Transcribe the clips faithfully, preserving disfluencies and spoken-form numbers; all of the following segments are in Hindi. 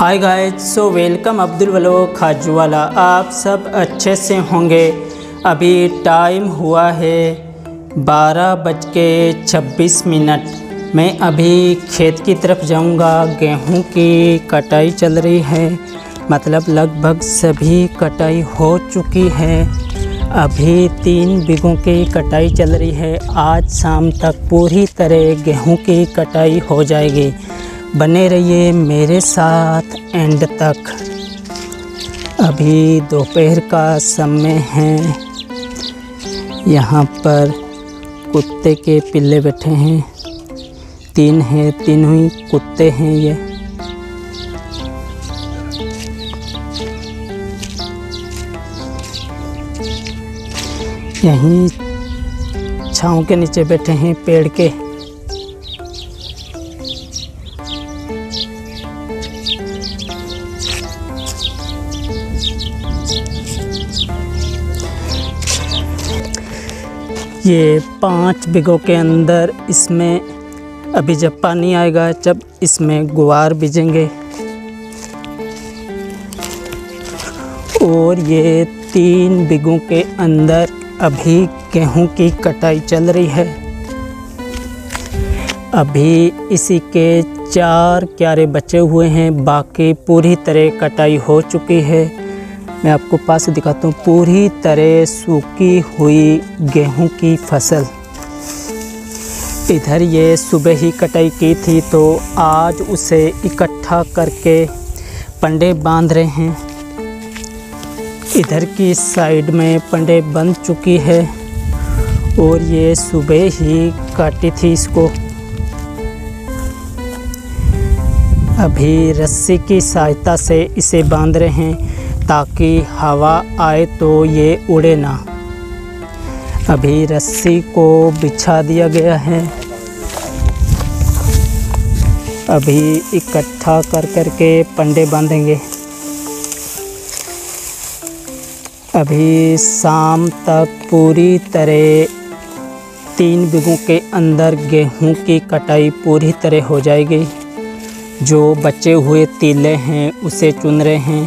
हाय guys, so welcome Abdul vlog Khajuwala. आप सब अच्छे से होंगे। अभी टाइम हुआ है बारह बज के छब्बीस मिनट। मैं अभी खेत की तरफ जाऊंगा। गेहूं की कटाई चल रही है, मतलब लगभग सभी कटाई हो चुकी है। अभी तीन बीघों की कटाई चल रही है। आज शाम तक पूरी तरह गेहूं की कटाई हो जाएगी। बने रहिए मेरे साथ एंड तक। अभी दोपहर का समय है। यहाँ पर कुत्ते के पिल्ले बैठे हैं, तीन हैं, तीनों ही कुत्ते हैं ये। यहीं छाँव के नीचे बैठे हैं पेड़ के। ये पाँच बीघों के अंदर इसमें अभी जब पानी आएगा, जब इसमें गुआर बीजेंगे। और ये तीन बीघों के अंदर अभी गेहूं की कटाई चल रही है। अभी इसी के चार क्यारे बचे हुए हैं, बाकी पूरी तरह कटाई हो चुकी है। मैं आपको पास से दिखाता हूँ, पूरी तरह सूखी हुई गेहूं की फसल। इधर ये सुबह ही कटाई की थी, तो आज उसे इकट्ठा करके पंडे बांध रहे हैं। इधर की साइड में पंडे बंध चुकी है और ये सुबह ही काटी थी इसको। अभी रस्सी की सहायता से इसे बांध रहे हैं ताकि हवा आए तो ये उड़े ना। अभी रस्सी को बिछा दिया गया है। अभी इकट्ठा कर करके पंडे बांधेंगे। अभी शाम तक पूरी तरह तीन बीघों के अंदर गेहूं की कटाई पूरी तरह हो जाएगी। जो बचे हुए तीले हैं उसे चुन रहे हैं।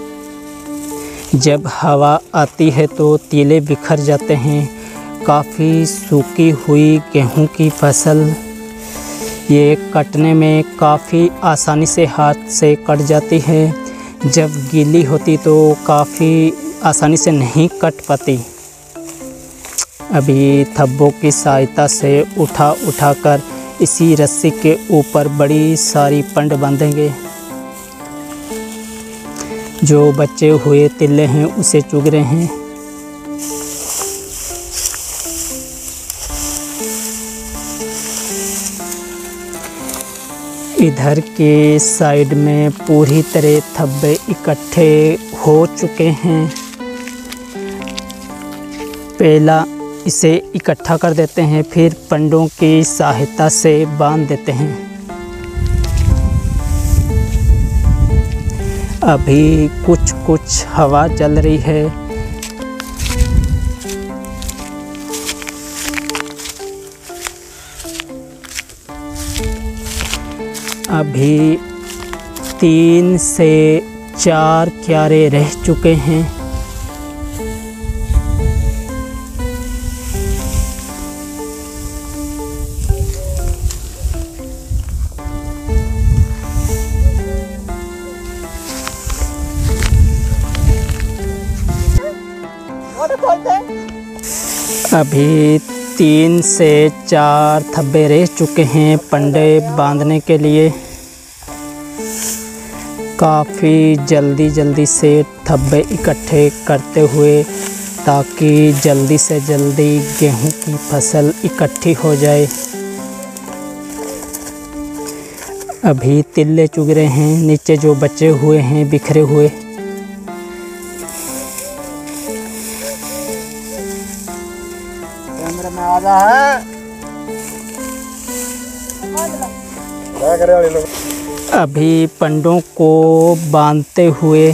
जब हवा आती है तो तीले बिखर जाते हैं। काफ़ी सूखी हुई गेहूं की फसल, ये कटने में काफ़ी आसानी से हाथ से कट जाती है। जब गीली होती तो काफ़ी आसानी से नहीं कट पाती। अभी थब्बों की सहायता से उठा उठा कर इसी रस्सी के ऊपर बड़ी सारी पंड बांधेंगे। जो बचे हुए तिल्ले हैं उसे चुग रहे हैं। इधर के साइड में पूरी तरह थब्बे इकट्ठे हो चुके हैं। पहला इसे इकट्ठा कर देते हैं, फिर पंडों की सहायता से बांध देते हैं। अभी कुछ कुछ हवा चल रही है। अभी तीन से चार क्यारे रह चुके हैं। अभी तीन से चार थब्बे रह चुके हैं पंडे बांधने के लिए। काफ़ी जल्दी जल्दी से थब्बे इकट्ठे करते हुए, ताकि जल्दी से जल्दी गेहूं की फसल इकट्ठी हो जाए। अभी तिल्ले चुग रहे हैं नीचे जो बचे हुए हैं बिखरे हुए। में आजा है। क्या करे वाले लोग? अभी पंडों को बांधते हुए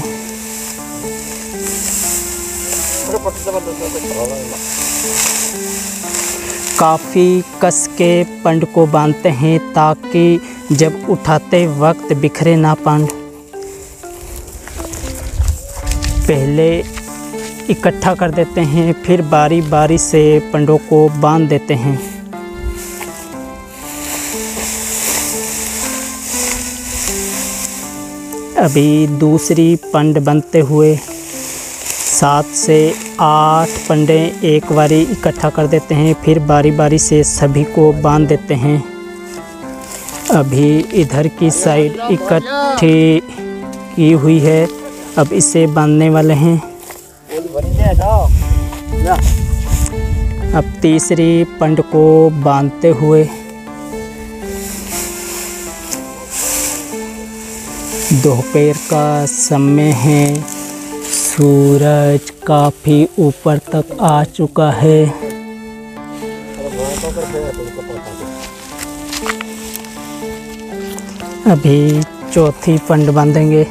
काफ़ी कस के पंड को बांधते हैं ताकि जब उठाते वक्त बिखरे ना पंड। पहले इकट्ठा कर देते हैं, फिर बारी बारी से पंडों को बांध देते हैं। अभी दूसरी पंड बनते हुए सात से आठ पंडे एक बारी इकट्ठा कर देते हैं, फिर बारी बारी से सभी को बांध देते हैं। अभी इधर की साइड इकट्ठी की हुई है, अब इसे बांधने वाले हैं। अब तीसरी पंड को बांधते हुए दोपहर का समय है, सूरज काफ़ी ऊपर तक आ चुका है। अभी चौथी पंड बांधेंगे।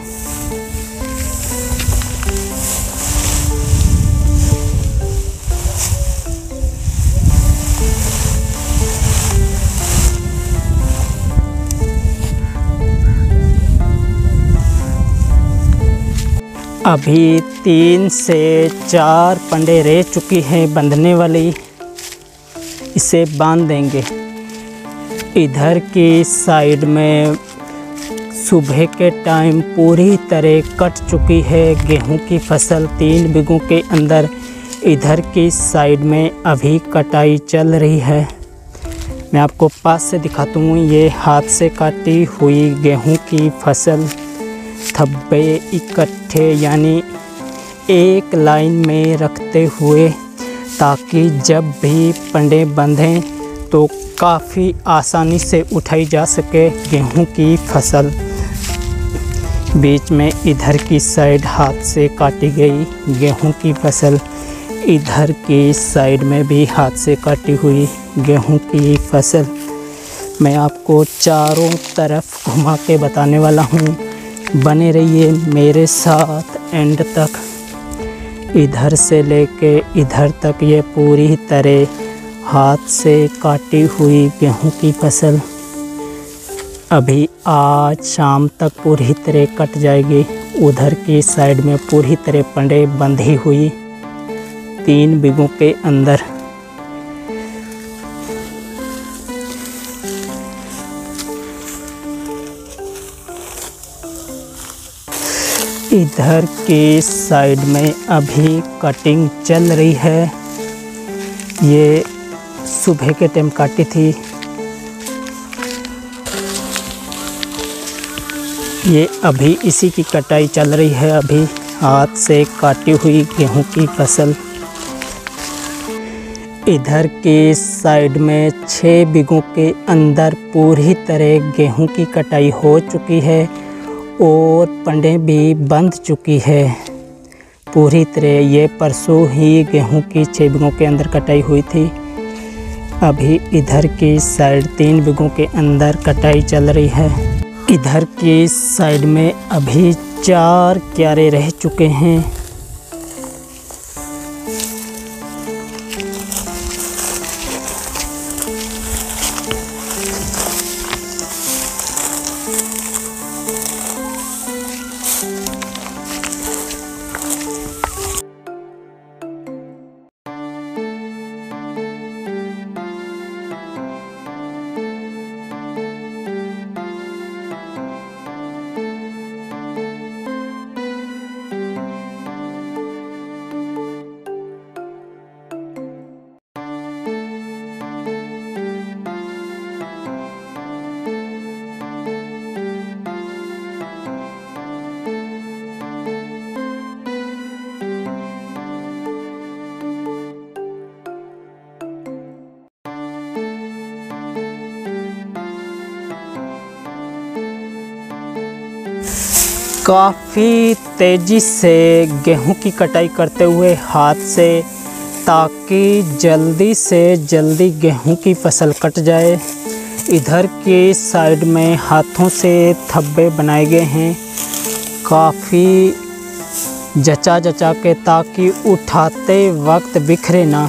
अभी तीन से चार पंडे रह चुकी हैं बंधने वाली, इसे बांध देंगे। इधर की साइड में सुबह के टाइम पूरी तरह कट चुकी है गेहूं की फसल तीन बीघों के अंदर। इधर की साइड में अभी कटाई चल रही है। मैं आपको पास से दिखाता हूँ, ये हाथ से काटी हुई गेहूं की फसल थब्बे इकट्ठे यानी एक लाइन में रखते हुए, ताकि जब भी पंडे बंधें तो काफ़ी आसानी से उठाई जा सके गेहूं की फसल। बीच में इधर की साइड हाथ से काटी गई गेहूं की फसल, इधर की साइड में भी हाथ से काटी हुई गेहूं की फसल। मैं आपको चारों तरफ घुमा के बताने वाला हूँ, बने रहिए मेरे साथ एंड तक। इधर से लेके इधर तक ये पूरी तरह हाथ से काटी हुई गेहूं की फसल अभी आज शाम तक पूरी तरह कट जाएगी। उधर की साइड में पूरी तरह पंडे बंधी हुई तीन बीघों के अंदर। इधर की साइड में अभी कटिंग चल रही है। ये सुबह के टाइम काटी थी। ये अभी इसी की कटाई चल रही है, अभी हाथ से काटी हुई गेहूं की फसल। इधर की साइड में छः बीघों के अंदर पूरी तरह गेहूं की कटाई हो चुकी है और पंडे भी बंध चुकी है पूरी तरह। ये परसों ही गेहूं की छः बीघों के अंदर कटाई हुई थी। अभी इधर की साइड तीन बीघों के अंदर कटाई चल रही है। इधर की साइड में अभी चार क्यारे रह चुके हैं। काफ़ी तेज़ी से गेहूं की कटाई करते हुए हाथ से, ताकि जल्दी से जल्दी गेहूं की फसल कट जाए। इधर की साइड में हाथों से थब्बे बनाए गए हैं, काफ़ी जचा जचा के, ताकि उठाते वक्त बिखरे ना।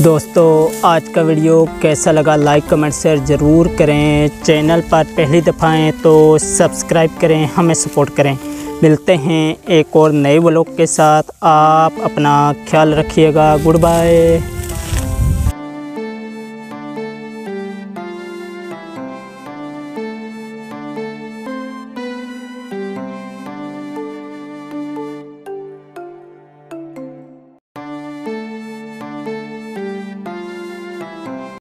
दोस्तों आज का वीडियो कैसा लगा लाइक कमेंट शेयर ज़रूर करें। चैनल पर पहली दफ़ा आएँ तो सब्सक्राइब करें, हमें सपोर्ट करें। मिलते हैं एक और नए व्लॉग के साथ। आप अपना ख्याल रखिएगा। Good bye.